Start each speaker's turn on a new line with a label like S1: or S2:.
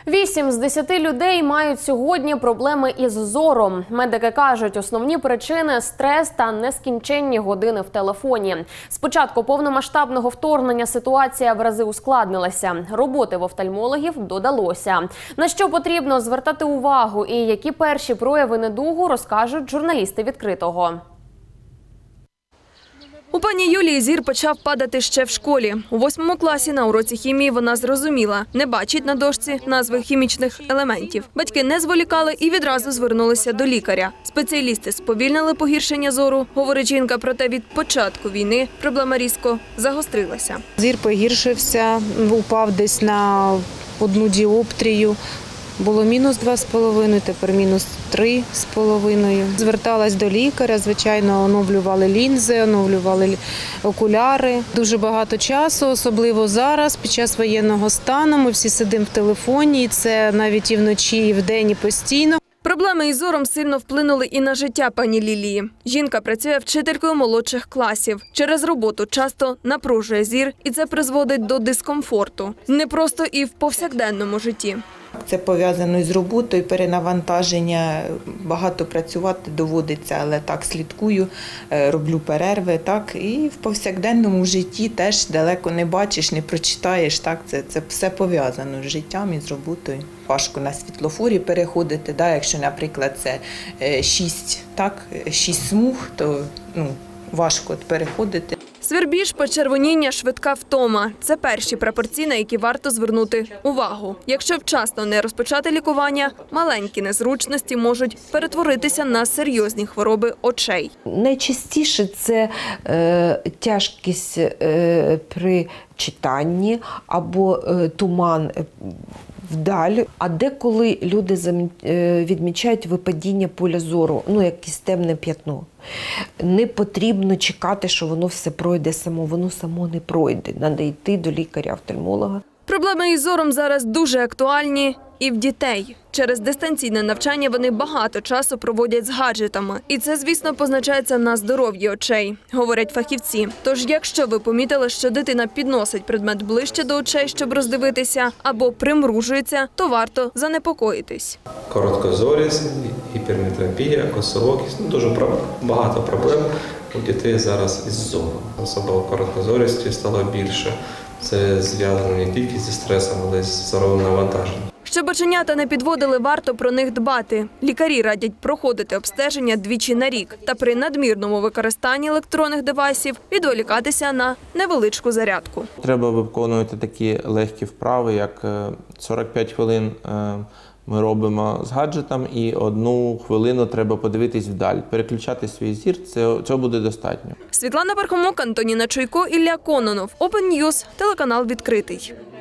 S1: 8 з 10 людей мають сьогодні проблеми із зором. Медики кажуть, основні причини – стрес та нескінченні години в телефоні. З початку повномасштабного вторгнення ситуація в рази ускладнилася. Роботи в офтальмологів додалося. На що потрібно звертати увагу і які перші прояви недугу, розкажуть журналісти «Відкритого».
S2: У пані Юлії зір почав падати ще в школі. У 8 класі на уроці хімії вона зрозуміла – не бачить на дошці назви хімічних елементів. Батьки не зволікали і відразу звернулися до лікаря. Спеціалісти сповільнили погіршення зору, говорить жінка, проте від початку війни проблема різко загострилася.
S3: Зір погіршився, упав десь на 1 діоптрію. Було -2,5, тепер -3,5. Зверталась до лікаря, звичайно, оновлювали лінзи, оновлювали окуляри. Дуже багато часу, особливо зараз, під час воєнного стану. Ми всі сидимо в телефоні, це навіть і вночі, і вдень, і постійно.
S2: Проблеми із зором сильно вплинули і на життя пані Лілії. Жінка працює вчителькою молодших класів. Через роботу часто напружує зір, і це призводить до дискомфорту. Не просто і в повсякденному житті.
S4: Це пов'язано із роботою, перенавантаження, багато працювати доводиться, але так слідкую, роблю перерви, так, і в повсякденному житті теж далеко не бачиш, не прочитаєш, так, це все пов'язано з життям і з роботою. Важко на світлофорі переходити, да, якщо, наприклад, це 6 смуг, то важко переходити.
S2: Свербіж, почервоніння, швидка втома – це перші прапорці, на які варто звернути увагу. Якщо вчасно не розпочати лікування, маленькі незручності можуть перетворитися на серйозні хвороби очей.
S5: Найчастіше це тяжкість при читанні або туман вдаль, а деколи люди відмічають випадіння поля зору, якесь темне п'ятно. Не потрібно чекати, що воно все пройде само, воно само не пройде. Треба йти до лікаря-офтальмолога.
S2: Проблеми із зором зараз дуже актуальні і в дітей. Через дистанційне навчання вони багато часу проводять з гаджетами. І це, звісно, позначається на здоров'ї очей, говорять фахівці. Тож, якщо ви помітили, що дитина підносить предмет ближче до очей, щоб роздивитися, або примружується, то варто занепокоїтись.
S6: Короткозорість, гіперметропія, косоокість – дуже багато проблем у дітей зараз із зором. Особливо короткозорісті стало більше. Це зв'язано не тільки зі стресом, але й з зоровим навантаженням.
S2: Щоб оченята не підводили, варто про них дбати. Лікарі радять проходити обстеження 2 на рік та при надмірному використанні електронних девайсів відволікатися на невеличку зарядку.
S7: Треба виконувати такі легкі вправи, як 45 хвилин ми робимо з гаджетом і 1 хвилину треба подивитись вдаль. Переключати свій зір – цього буде достатньо.
S2: Світлана Пархомок, Антоніна Чуйко, Ілля Кононов. Open News, телеканал «Відкритий».